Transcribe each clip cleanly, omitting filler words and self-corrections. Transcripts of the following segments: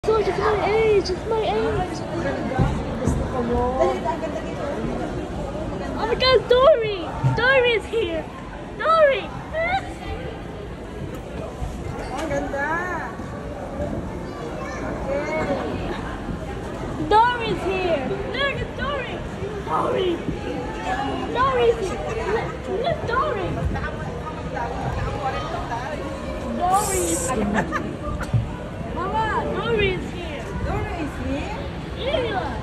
So it's my age. It's my age. Oh my God, Dory! Dory is here. Dory. Ang ganda. Dory's here. Look at Dory. Dory. Dory's here. Look, Dory. Dory's here. Mama, Dory's here. Dora is here? Yeah.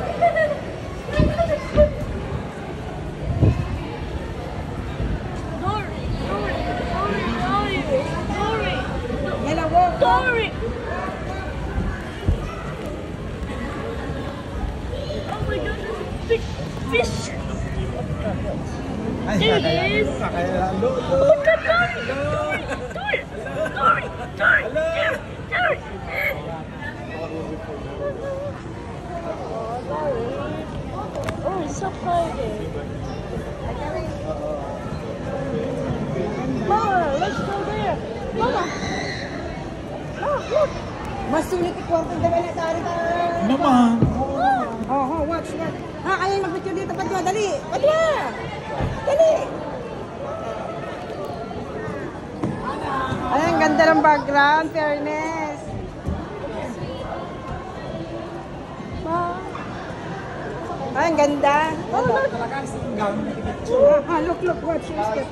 Dory. Yellow walk. Dory. Oh my God, there's a big fish. There it is. Oh my God, Dory. Oh, it's so pretty. Mama, let's go there. Mama. Oh, look. Mas sulit i-kwarto dala na sa arin. Mama! Oh, watch. Ayaw mag-picture dito. Padwa, dali. Padwa. Dali. Ay, ang ganda ng background, fairness. Ay, ang ganda. Oh, look. Look, watch.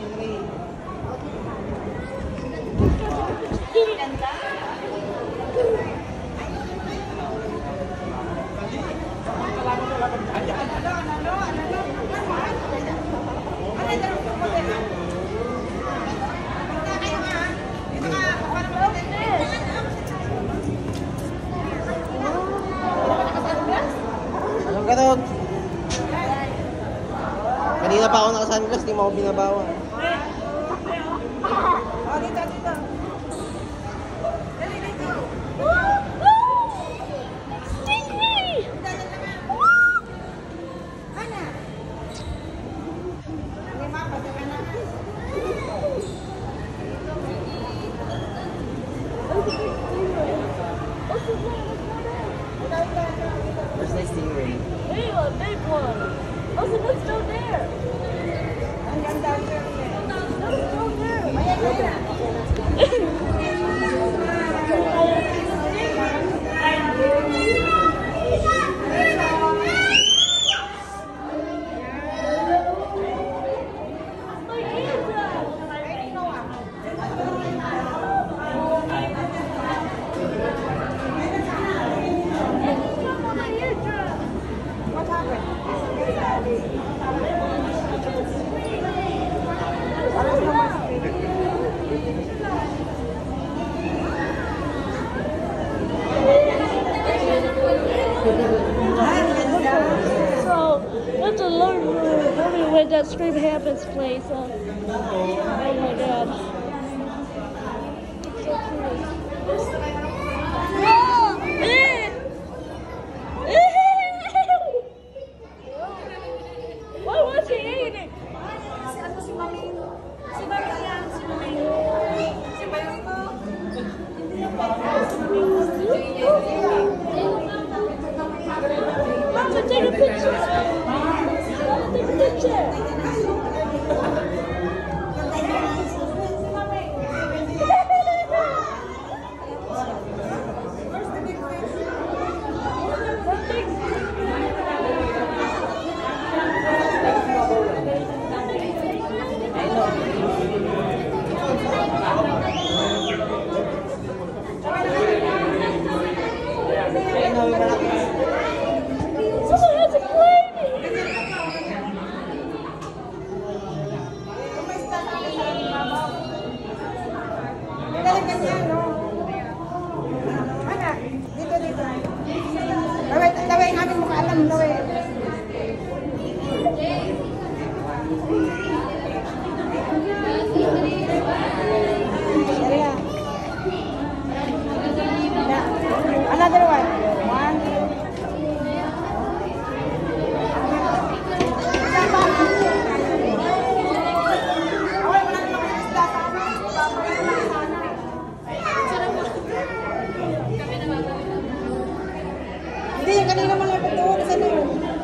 Anong ganun? Kanina pa ako naka-sunglass, di mo ako binabawa. Oh, dito. Dali, dito. Stingray! Ana. Hindi mapasa ka na. Where's the stingray? Hey, a big one. Oh, so let's go there. Ang ganda ang fairness. Let's go there. Ayan. My eardrum. My eardrum. What happened? So, that's a learn where that scream happens place. Oh my God. So cool. What was he eating? Mama, take a picture. Mama, take a picture. Someone has a plane. Talaga niya, no? Ana, dito. Laway ang aming mukha alam, laway. Another one. 1, 2, yung kanina malapit doon. Saan yun?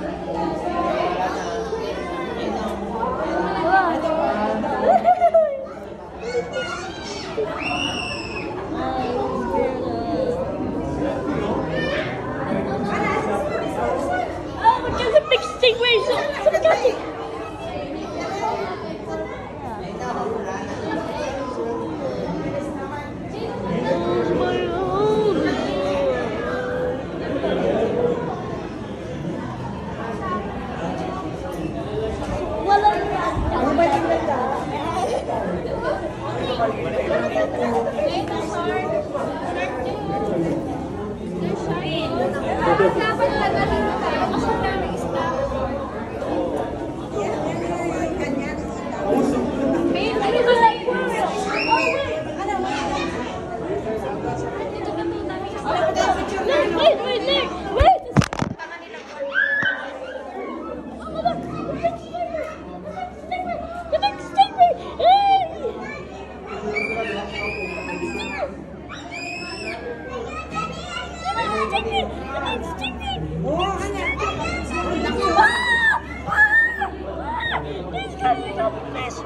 Oh, there's a big stingray. Someone got it. Ano ba yung ganda? Wait, Nick! Wait! Oh, look! The big stingray! Hey! The big stingray! Oo, kanya. He's coming up with this!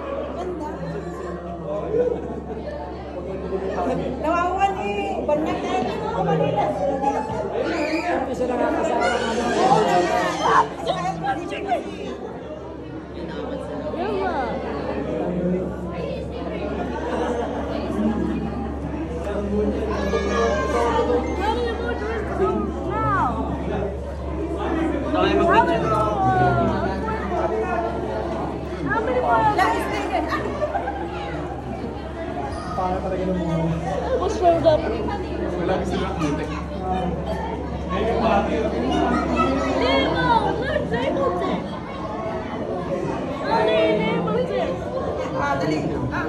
Nawawan eh. Banyak na yun. Ako kanina. Isa lang ang kasama What's rolled up? Nemo! Look, Nemo's it! Honey, Nemo's it! Ah, dali. Ah,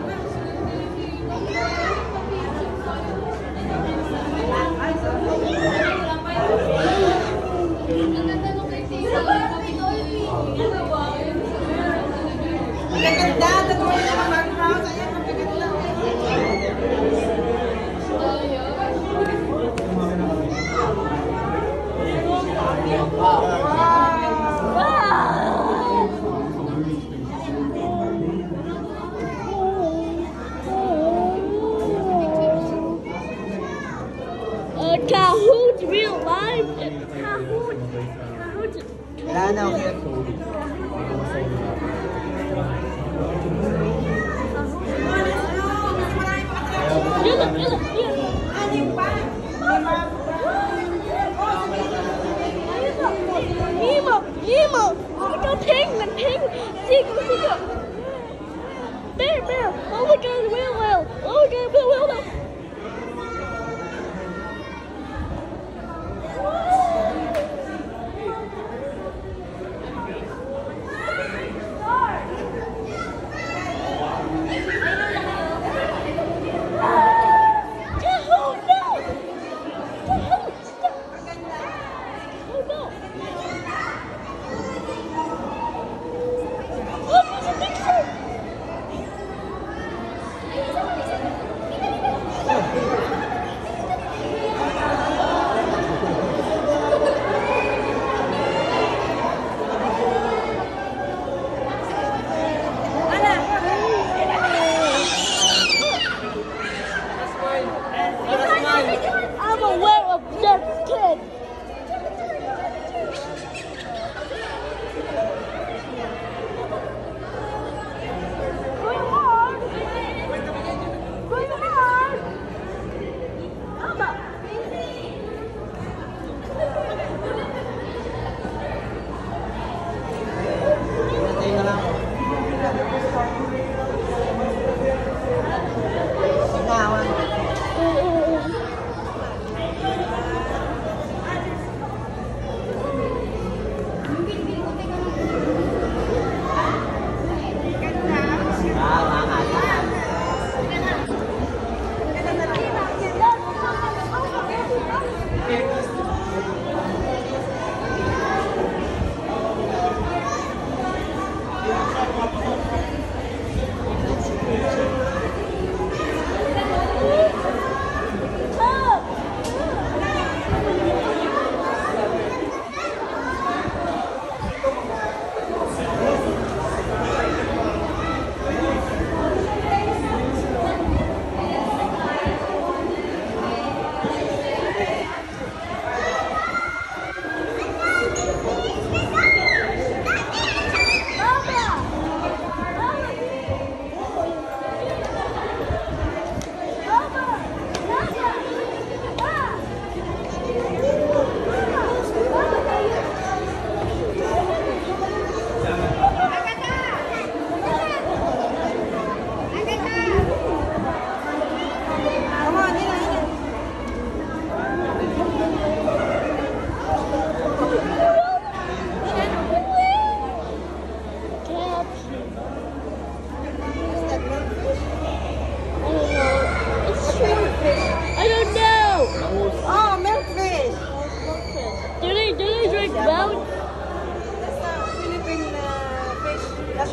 magaganda. Tatuloy na mga house. Ayan, magaganda. Kahoot real life. Kahoot. Wala na ako. Nemo! Oh my god, ping! Seagull! Bear! Oh my god, whale! Oh my god, whale!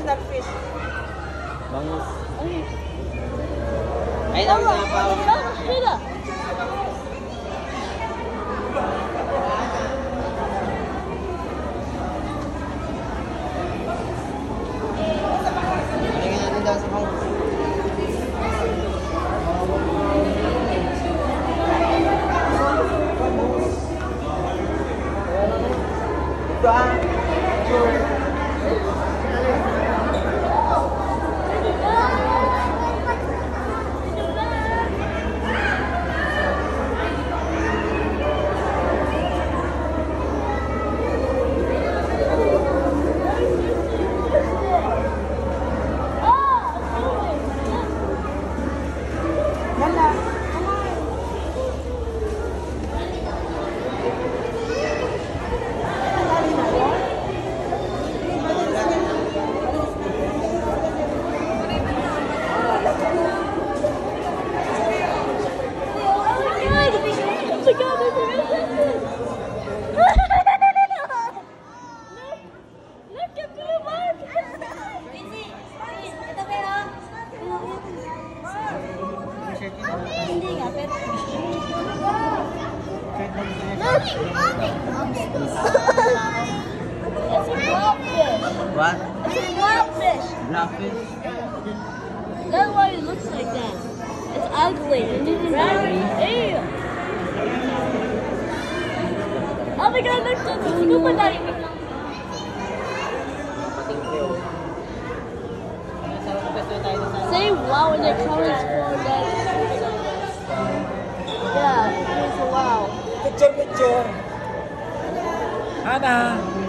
Crystal fish. Bangus. Okay. Ay, naman Mama, sa bawang. Mama, Sheila. Tingnan natin daw sa bangus. Ito Ganda. Hindi nga, pero... It's a blobfish. What? It's a blobfish. Blackfish. That's why it looks like that. It's ugly. Right? Ew. Oh my god, look at the scuba diving. Say wow in the comments for that. Yeah, it's a wow. Picture. Ana!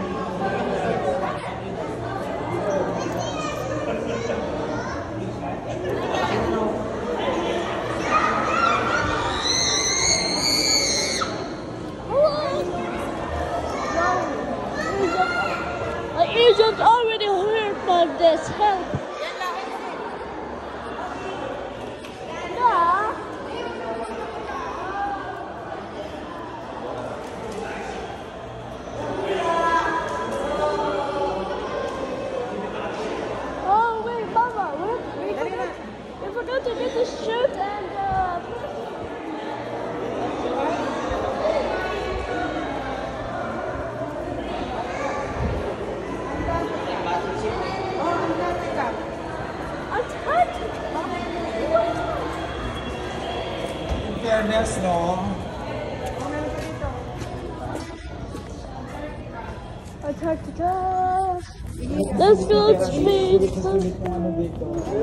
My Egypt already heard from this. Help. Yeah. Oh wait, Mama, we forgot to get the shirt and In fairness, no? Antarctica. Let's go street. Ano dito?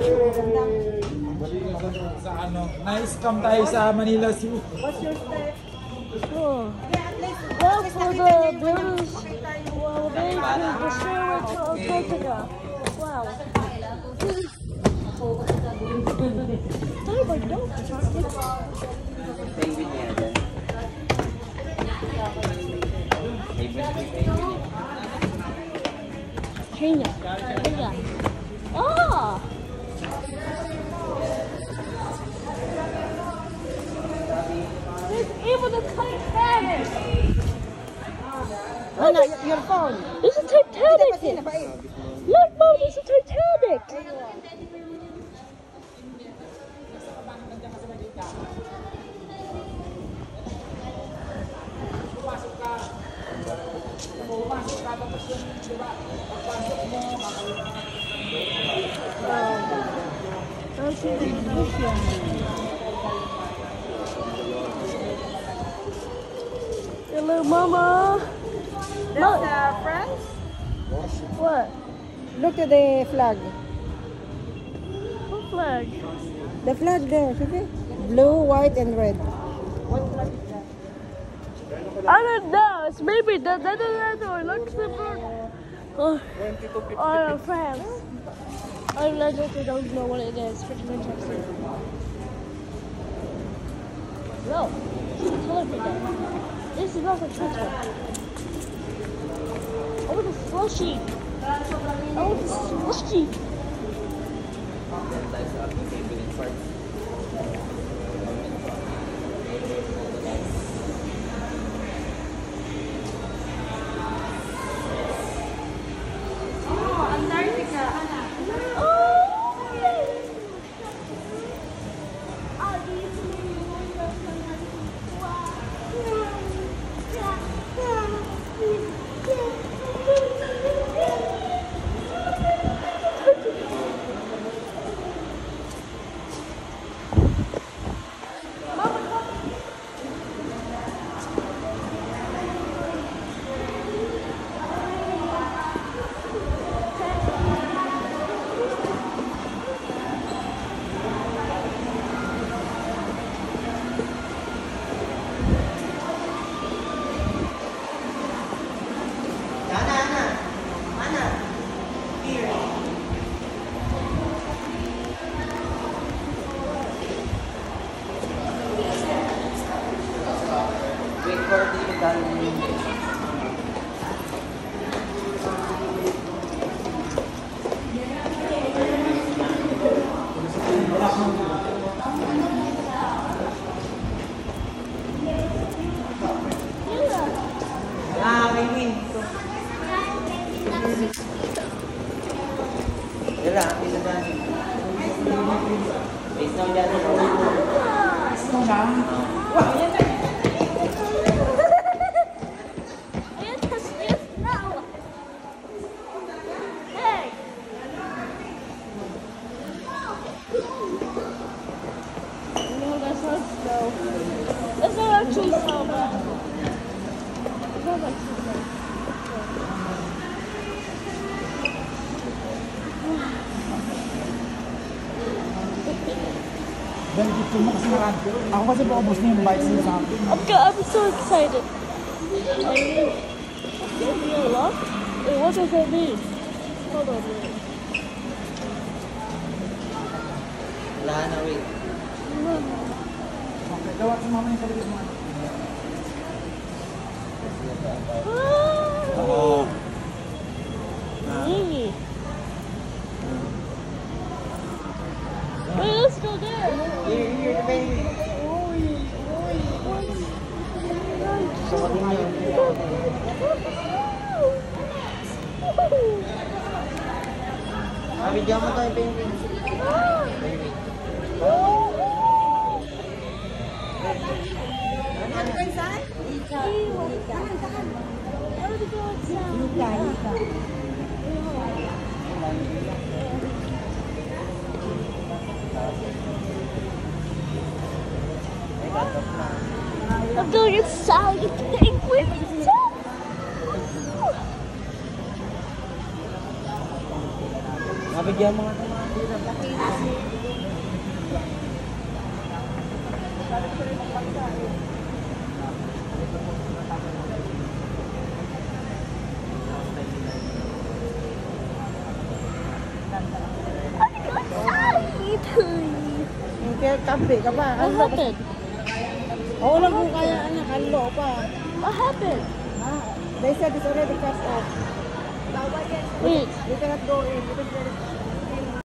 Sa ano? Na-scam tayo sa Manila Zoo. Oh. Well, for the builders, well, they could destroy it to Antarctica. Wow. Oh my God. Penguin niya dyan. China. China. Ah! There's even a Titanic! Ana, your phone. There's a Titanic! Look, Mom, there's a Titanic! Hello, Mama. That's France. What? Look at the flag. What flag? The flag there, see? Blue, white, and red. I don't know. It's maybe the Netherlands or Luxembourg or France. I legitimately don't know what it is. Freaking interesting. No, it's the color for that. This is not the Twitter. I want a slushy. I want a slushy. Oh, Antarctica. gusto mo kasi marami. Ako kasi paubos na yung bites niya sa akin. I'm so excited. I mean, a lot? Wait, what does that mean? Hold on a minute. Wala na, wait. Okay, gawa sa mama yung paligid mo. Oh. Yay. Wait, let's go there. Here, the baby. Bigyan mo tayo, baby. Baby. Ano kayo saan? I want to go outside. Ika. I'm going inside the penguin. Mabigyan mo nga ito mga Kaya kampi ka ba? What happened? Oo lang kung kaya anak, halo pa. What happened? They said it's already cut off. Wait. You cannot go in. You can